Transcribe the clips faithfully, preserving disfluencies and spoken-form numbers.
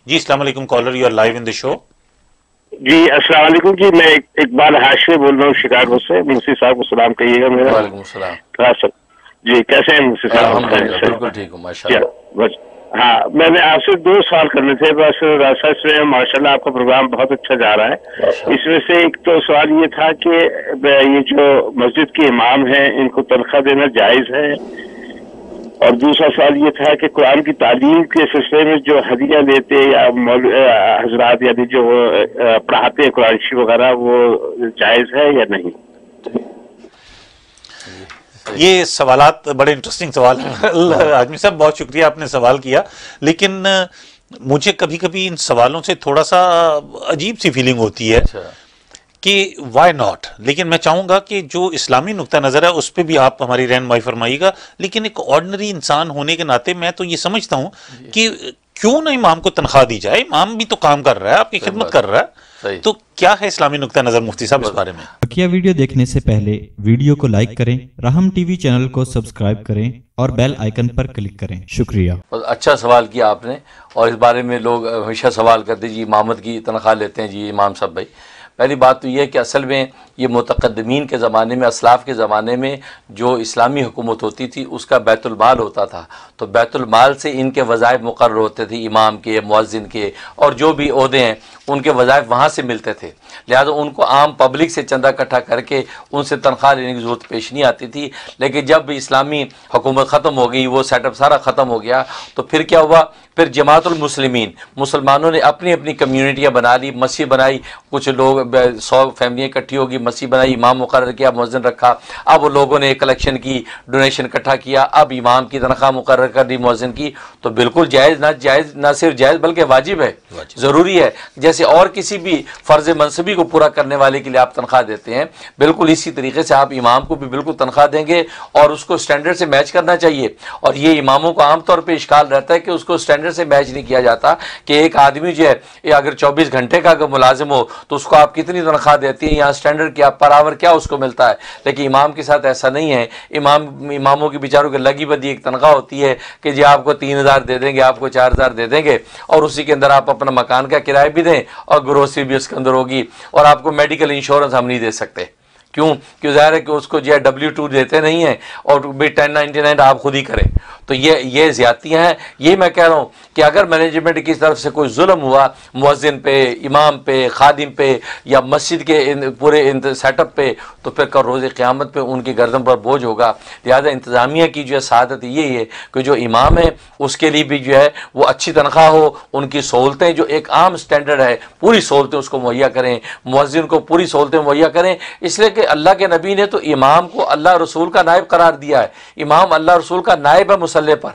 جی السلام علیکم caller, you are live in the show. جی السلام علیکم جی، میں اقبال ہاشمی بول رہا ہوں شکاگو سے. مفتی صاحب کو سلام کہیے گا میرا. وعلیکم السلام. ہاں سر جی، کیسے ہیں مفتی صاحب؟ الحمدللہ بالکل ٹھیک ہوں ماشاء اللہ. بس ہاں، میں نے آپ سے دو سوال کرنے تھے بس. سچ میں ماشاء اللہ آپ کا پروگرام بہت اچھا جا رہا ہے. اس میں سے ایک تو سوال یہ تھا کہ یہ جو مسجد کے امام ہیں ان کو تنخواہ دینا جائز ہے، اور دوسرا سوال یہ تھا کہ قرآن کی تعلیم کے سلسلے میں جو ہدیہ لیتے یا حضرات یعنی جو پڑھاتے ہیں قرآن شریف وغیرہ، وہ جائز ہے یا نہیں؟ یہ سوالات بڑے انٹرسٹنگ سوال ہیں. آجمی صاحب بہت شکریہ آپ نے سوال کیا، لیکن مجھے کبھی کبھی ان سوالوں سے تھوڑا سا عجیب سی فیلنگ ہوتی ہے کہ وائی ناٹ. لیکن میں چاہوں گا کہ جو اسلامی نقطہ نظر ہے اس پہ بھی آپ ہماری رہنمائی فرمائیے گا. لیکن ایک آرڈنری انسان ہونے کے ناطے میں تو یہ سمجھتا ہوں کہ کیوں نہ امام کو تنخواہ دی جائے. امام بھی تو کام کر رہا ہے، آپ کی خدمت کر رہا ہے، تو کیا ہے اسلامی نقطہ نظر مفتی صاحب اس بارے میں؟ بقیہ ویڈیو دیکھنے سے پہلے ویڈیو کو لائک کریں، رحم ٹی وی چینل کو سبسکرائب کریں اور بیل آئیکن پر کلک کریں. شکریہ. اچھا سوال کیا آپ نے، اور اس بارے میں لوگ ہمیشہ سوال کرتے جی امامت کی تنخواہ لیتے ہیں جی امام صاحب. بھائی پہلی بات تو یہ ہے کہ اصل میں یہ متقدمین کے زمانے میں، اسلاف کے زمانے میں جو اسلامی حکومت ہوتی تھی اس کا بیت المال ہوتا تھا، تو بیت المال سے ان کے وظائف مقرر ہوتے تھے، امام کے، مؤذن کے، اور جو بھی عہدے ہیں ان کے وظائف وہاں سے ملتے تھے. لہذا ان کو عام پبلک سے چندہ اکٹھا کر کے ان سے تنخواہ لینے کی ضرورت پیش نہیں آتی تھی. لیکن جب اسلامی حکومت ختم ہو گئی، وہ سیٹ اپ سارا ختم ہو گیا، تو پھر کیا ہوا، پھر جماعت المسلمین، مسلمانوں نے اپنی اپنی کمیونٹیاں بنا لی، مسجد بنائی، کچھ لوگ سو فیملیاں اکٹھی ہوگی، مسجد بنائی، امام مقرر کیا، مؤذن رکھا. اب وہ لوگوں نے کلیکشن کی، ڈونیشن اکٹھا کیا، اب امام کی تنخواہ مقرر کر دی، مؤذن کی. تو بالکل جائز، نہ جائز نہ صرف جائز بلکہ واجب ہے، ضروری ہے. جیسے اور کسی بھی فرض منصبی کو پورا کرنے والے کے لیے آپ تنخواہ دیتے ہیں، بالکل اسی طریقے سے آپ امام کو بھی بالکل تنخواہ دیں گے، اور اس کو سٹینڈرڈ سے میچ کرنا چاہیے. اور یہ اماموں کو عام طور پہ اشکال رہتا ہے کہ اس کو سٹینڈرڈ سے میچ نہیں کیا جاتا، کہ ایک آدمی جو ہے یہ اگر چوبیس گھنٹے کا اگر ملازم ہو تو اس کو آپ کتنی تنخواہ دیتی ہیں، یہاں سٹینڈرڈ کیا پر آور کیا اس کو ملتا ہے. لیکن امام کے ساتھ ایسا نہیں ہے. امام اماموں کی بیچاروں کی لگی بدی ایک تنخواہ ہوتی ہے کہ جی آپ کو تین ہزار دے دیں گے، آپ کو چار ہزار دے دیں گے، اور اسی کے اندر آپ اپنا مکان کا کرایہ بھی دیں اور گروسری بھی اس کے اندر ہوگی، اور آپ کو میڈیکل انشورنس ہم نہیں دے سکتے. کیوں؟ کیوں ظاہر ہے کہ اس کو جو ہے ڈبلیو ٹو دیتے نہیں ہیں، اور بھی ٹین نائنٹی نائن آپ خود ہی کریں. تو یہ یہ زیادتیاں ہیں. یہ میں کہہ رہا ہوں کہ اگر مینجمنٹ کی طرف سے کوئی ظلم ہوا مؤذن پہ، امام پہ، خادم پہ، یا مسجد کے پورے سیٹ اپ پہ، تو پھر کل روز قیامت پہ ان کی گردن پر بوجھ ہوگا. لہٰذا انتظامیہ کی جو ہے سعادت یہی ہے کہ جو امام ہے اس کے لیے بھی جو ہے وہ اچھی تنخواہ ہو، ان کی سہولتیں جو ایک عام سٹینڈرڈ ہے پوری سہولتیں اس کو مہیا کریں، مؤذن کو پوری سہولتیں مہیا کریں. اس لیے کہ اللہ کے نبی نے تو امام کو اللہ رسول کا نائب قرار دیا ہے. امام اللہ رسول کا نائب ہے مسلح پر،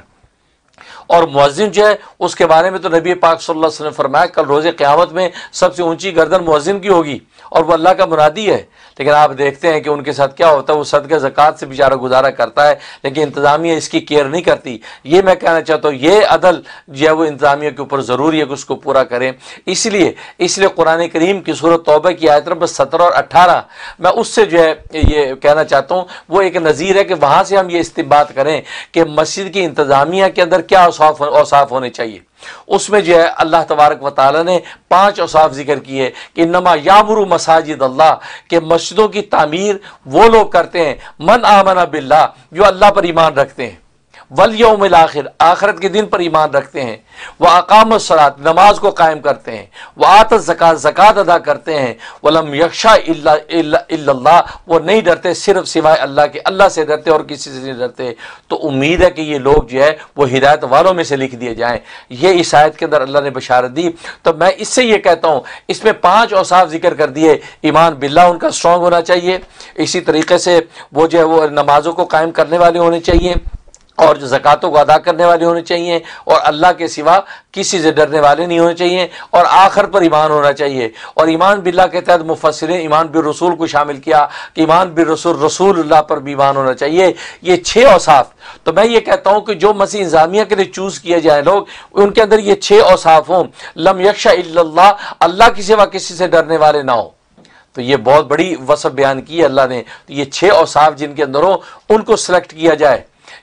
اور مؤذن جو ہے اس کے بارے میں تو نبی پاک صلی اللہ علیہ وسلم نے فرمایا کل روز قیامت میں سب سے اونچی گردن مؤذن کی ہوگی، اور وہ اللہ کا منادی ہے. لیکن آپ دیکھتے ہیں کہ ان کے ساتھ کیا ہوتا ہے، وہ صدقہ زکوٰۃ سے بیچارہ گزارا کرتا ہے، لیکن انتظامیہ اس کی کیئر نہیں کرتی. یہ میں کہنا چاہتا ہوں یہ عدل جو ہے وہ انتظامیہ کے اوپر ضروری ہے کہ اس کو پورا کریں. اس لیے اس لیے قرآن کریم کی سورۃ توبہ کی آیت نمبر سترہ اور اٹھارہ میں اس سے جو ہے یہ کہنا چاہتا ہوں، وہ ایک نظیر ہے کہ وہاں سے ہم یہ استنباط کریں کہ مسجد کی انتظامیہ کے اندر کیا اوصاف اوصاف ہونے چاہیے. اس میں جو ہے اللہ تبارک و تعالی نے پانچ اوصاف ذکر کیے کہ انما یامر مساجد اللہ، کہ مسجدوں کی تعمیر وہ لوگ کرتے ہیں من آمن باللہ، جو اللہ پر ایمان رکھتے ہیں، والیوم الاخر، آخرت کے دن پر ایمان رکھتے ہیں، واقام الصلاۃ، نماز کو قائم کرتے ہیں، وآت الزکات، زکوٰۃ ادا کرتے ہیں، ولم یخشا الا الا اللہ، وہ نہیں ڈرتے صرف سوائے اللہ کے، اللہ سے ڈرتے اور کسی سے نہیں ڈرتے. تو امید ہے کہ یہ لوگ جو ہے وہ ہدایت والوں میں سے لکھ دیے جائیں. یہ اس آیت کے اندر اللہ نے بشارت دی. تو میں اس سے یہ کہتا ہوں اس میں پانچ اوصاف ذکر کر دیے. ایمان باللہ ان کا اسٹرانگ ہونا چاہیے، اسی طریقے سے وہ جو ہے وہ نمازوں کو قائم کرنے والے ہونے چاہیے، اور جو زکاتوں کو ادا کرنے والے ہونے چاہیے، اور اللہ کے سوا کسی سے ڈرنے والے نہیں ہونے چاہیے، اور آخر پر ایمان ہونا چاہیے. اور ایمان باللہ کے تحت مفسرین ایمان بالرسول کو شامل کیا کہ ایمان بالرسول، رسول اللہ پر بھی ایمان ہونا چاہیے. یہ چھ اوصاف. تو میں یہ کہتا ہوں کہ جو مسیح انتظامیہ کے لیے چوز کیے جائیں لوگ، ان کے اندر یہ چھ اوصاف ہوں. لم یخشا الا اللہ، اللہ کے سوا کسی سے ڈرنے والے نہ ہوں. تو یہ بہت بڑی وصف بیان کی ہے اللہ نے. تو یہ چھ اوصاف جن کے اندر ہوں ان کو سلیکٹ کیا جائے.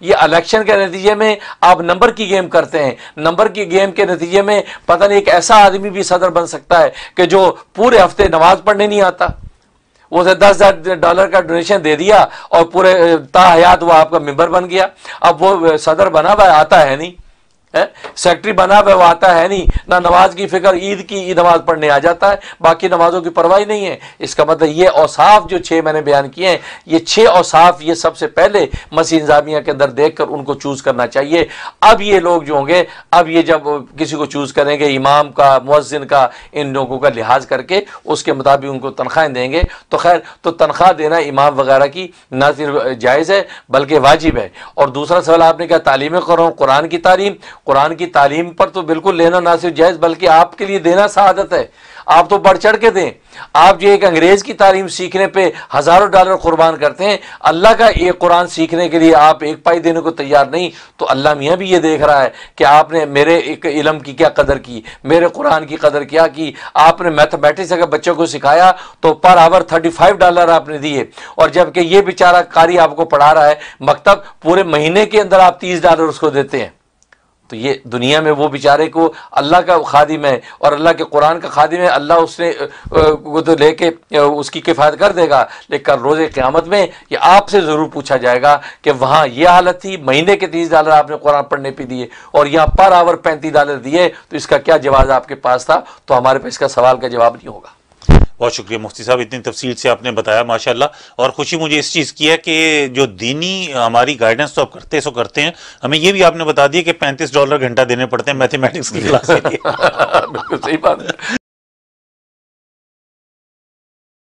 یہ الیکشن کے نتیجے میں آپ نمبر کی گیم کرتے ہیں، نمبر کی گیم کے نتیجے میں پتہ نہیں ایک ایسا آدمی بھی صدر بن سکتا ہے کہ جو پورے ہفتے نماز پڑھنے نہیں آتا، وہ دس ہزار ڈالر کا ڈونیشن دے دیا اور پورے تا حیات وہ آپ کا ممبر بن گیا. اب وہ صدر بنا ہوا آتا ہے نہیں، سیکٹری بنا ہوا وہ آتا ہے نہیں، نہ نماز کی فکر، عید کی عید نماز پڑھنے آ جاتا ہے، باقی نمازوں کی پرواہ نہیں ہے. اس کا مطلب یہ اوصاف جو چھ میں نے بیان کیے ہیں، یہ چھ اوصاف یہ سب سے پہلے مسیح انتظامیہ کے اندر دیکھ کر ان کو چوز کرنا چاہیے. اب یہ لوگ جو ہوں گے، اب یہ جب کسی کو چوز کریں گے امام کا، مؤذن کا، ان لوگوں کا لحاظ کر کے اس کے مطابق ان کو تنخواہیں دیں گے. تو خیر، تو تنخواہ دینا امام وغیرہ کی نہ صرف جائز ہے بلکہ واجب ہے. اور دوسرا سوال آپ نے کہا تعلیم قرآن کی تعلیم، قرآن کی تعلیم پر تو بالکل لینا نہ صرف جائز بلکہ آپ کے لیے دینا سعادت ہے. آپ تو بڑھ چڑھ کے دیں. آپ جو ایک انگریز کی تعلیم سیکھنے پہ ہزاروں ڈالر قربان کرتے ہیں، اللہ کا ایک قرآن سیکھنے کے لیے آپ ایک پائی دینے کو تیار نہیں، تو اللہ میاں بھی یہ دیکھ رہا ہے کہ آپ نے میرے ایک علم کی کیا قدر کی، میرے قرآن کی قدر کیا کی. آپ نے میتھمیٹکس اگر بچوں کو سکھایا تو per hour thirty five dollar آپ نے دیے، اور جبکہ یہ بیچارہ قاری آپ کو پڑھا رہا ہے مکتب، پورے مہینے کے اندر آپ تیس ڈالر اس کو دیتے ہیں. تو یہ دنیا میں وہ بیچارے کو اللہ کا خادم ہے اور اللہ کے قرآن کا خادم ہے، اللہ اس نے وہ تو لے کے اس کی کفایت کر دے گا. لیکن روز قیامت میں یہ آپ سے ضرور پوچھا جائے گا کہ وہاں یہ حالت تھی، مہینے کے تیس ڈالر آپ نے قرآن پڑھنے پہ دیے اور یہاں پر آور پینتیس ڈالر دیے، تو اس کا کیا جواز آپ کے پاس تھا؟ تو ہمارے پاس اس کا سوال کا جواب نہیں ہوگا. بہت شکریہ مفتی صاحب، اتنی تفصیل سے آپ نے بتایا ماشاءاللہ. اور خوشی مجھے اس چیز کی ہے کہ جو دینی ہماری گائیڈنس تو آپ کرتے سو کرتے ہیں، ہمیں یہ بھی آپ نے بتا دیا کہ پینتیس ڈالر گھنٹہ دینے پڑتے ہیں میتھمیٹکس کی کلاس کے لیے. بالکل صحیح بات ہے.